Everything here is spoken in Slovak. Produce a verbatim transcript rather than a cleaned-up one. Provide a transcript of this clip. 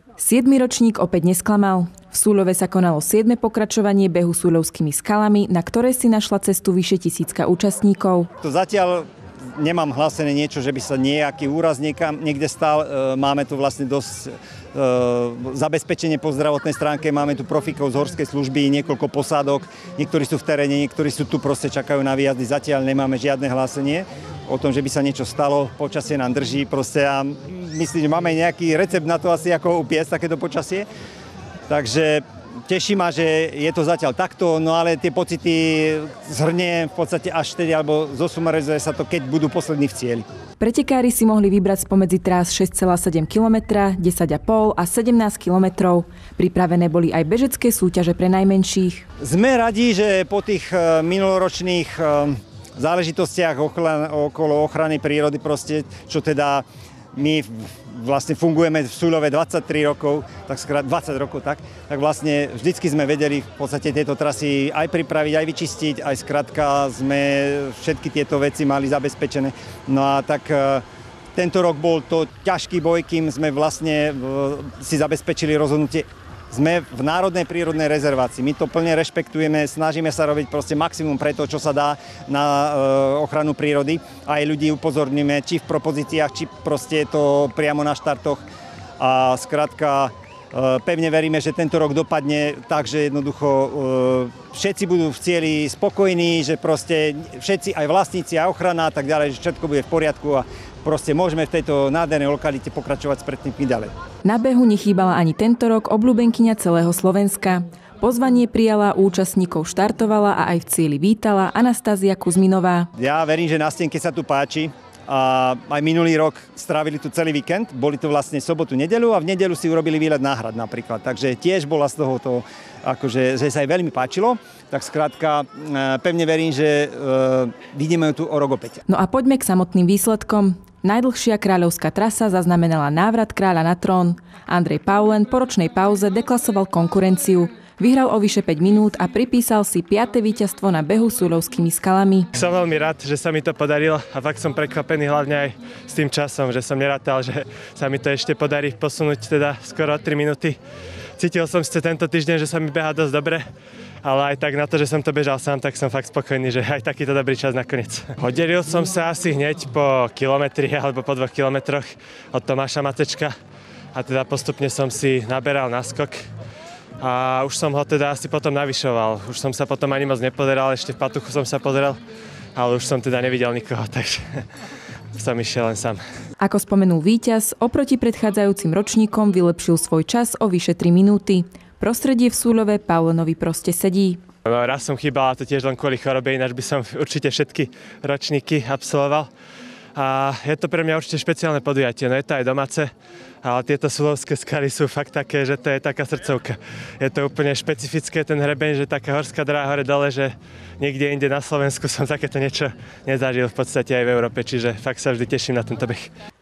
Siedmy ročník opäť nesklamal. V Súľove sa konalo siedme pokračovanie behu Súľovskými skalami, na ktoré si našla cestu vyše tisícka účastníkov. To zatiaľ nemám hlásené niečo, že by sa nejaký úraz niekam, niekde stal. Máme tu vlastne dosť e, zabezpečenie po zdravotnej stránke, máme tu profikov z horskej služby, niekoľko posádok, niektorí sú v teréne, niektorí sú tu, proste čakajú na výjazdy. Zatiaľ nemáme žiadne hlásenie o tom, že by sa niečo stalo, počasie nám drží proste a myslím, že máme nejaký recept na to asi, ako upiecť takéto počasie. Takže teší ma, že je to zatiaľ takto, no ale tie pocity zhrnie v podstate až vtedy, alebo zosumarizuje sa to, keď budú poslední v cieli. Pretekári si mohli vybrať spomedzi trás šesť celá sedem kilometra, desať celá päť a sedemnásť kilometrov. Pripravené boli aj bežecké súťaže pre najmenších. Sme radi, že po tých minuloročných záležitostiach okolo ochrany prírody, proste, čo teda my vlastne fungujeme v Súľove dvadsaťtri rokov, tak skrát dvadsať rokov, tak, tak vlastne vždycky sme vedeli v podstate tieto trasy aj pripraviť, aj vyčistiť, aj skrátka sme všetky tieto veci mali zabezpečené. No a tak tento rok bol to ťažký boj, kým sme vlastne si zabezpečili rozhodnutie. Sme v Národnej prírodnej rezervácii. My to plne rešpektujeme, snažíme sa robiť proste maximum pre to, čo sa dá na e, ochranu prírody. Aj ľudí upozorníme, či v propozíciách, či proste je to priamo na štartoch. A skrátka, e, pevne veríme, že tento rok dopadne tak, že jednoducho e, všetci budú v cieli spokojní, že proste všetci, aj vlastníci, aj ochrana a tak ďalej, že všetko bude v poriadku a proste môžeme v tejto nádhernej lokalite pokračovať s predtými ďalej. Na behu nechýbala ani tento rok obľúbenkyňa celého Slovenska. Pozvanie prijala, účastníkov štartovala a aj v cieli vítala Anastázia Kuzminová. Ja verím, že na Stienke sa tu páči. A aj minulý rok strávili tu celý víkend. Boli tu vlastne sobotu, nedeľu a v nedeľu si urobili výlet na hrad napríklad. Takže tiež bola z toho to, akože, že sa jej veľmi páčilo. Tak skrátka pevne verím, že e, vidíme ju tu o rok opäť. No a poďme k samotným výsledkom. Najdlhšia kráľovská trasa zaznamenala návrat kráľa na trón. Andrej Paulen po ročnej pauze deklasoval konkurenciu. Vyhral o vyše päť minút a pripísal si piate víťazstvo na behu Súľovskými skalami. Som veľmi rád, že sa mi to podarilo a fakt som prekvapený hlavne aj s tým časom, že som nerátal, že sa mi to ešte podarí posunúť teda skoro o tri minúty. Cítil som si tento týždeň, že sa mi behá dosť dobre, ale aj tak na to, že som to bežal sám, tak som fakt spokojný, že aj takýto dobrý čas nakoniec. Oddelil som sa asi hneď po kilometri alebo po dvoch kilometroch od Tomáša Matečka a teda postupne som si naberal naskok. A už som ho teda asi potom navyšoval. Už som sa potom ani moc nepozeral, ešte v patuchu som sa pozeral, ale už som teda nevidel nikoho, takže som išiel len sám. Ako spomenul víťaz, oproti predchádzajúcim ročníkom vylepšil svoj čas o vyše tri minúty. Prostredie v Súľove Paulenovi proste sedí. No, raz som chýbal, a to tiež len kvôli chorobe, ináč by som určite všetky ročníky absolvoval. A je to pre mňa určite špeciálne podujatie, no je to aj domáce, ale tieto Súľovské skaly sú fakt také, že to je taká srdcovka. Je to úplne špecifické ten hrebeň, že taká horská dráha hore dole, že niekde inde na Slovensku som takéto niečo nezažil v podstate aj v Európe, čiže fakt sa vždy teším na tento beh.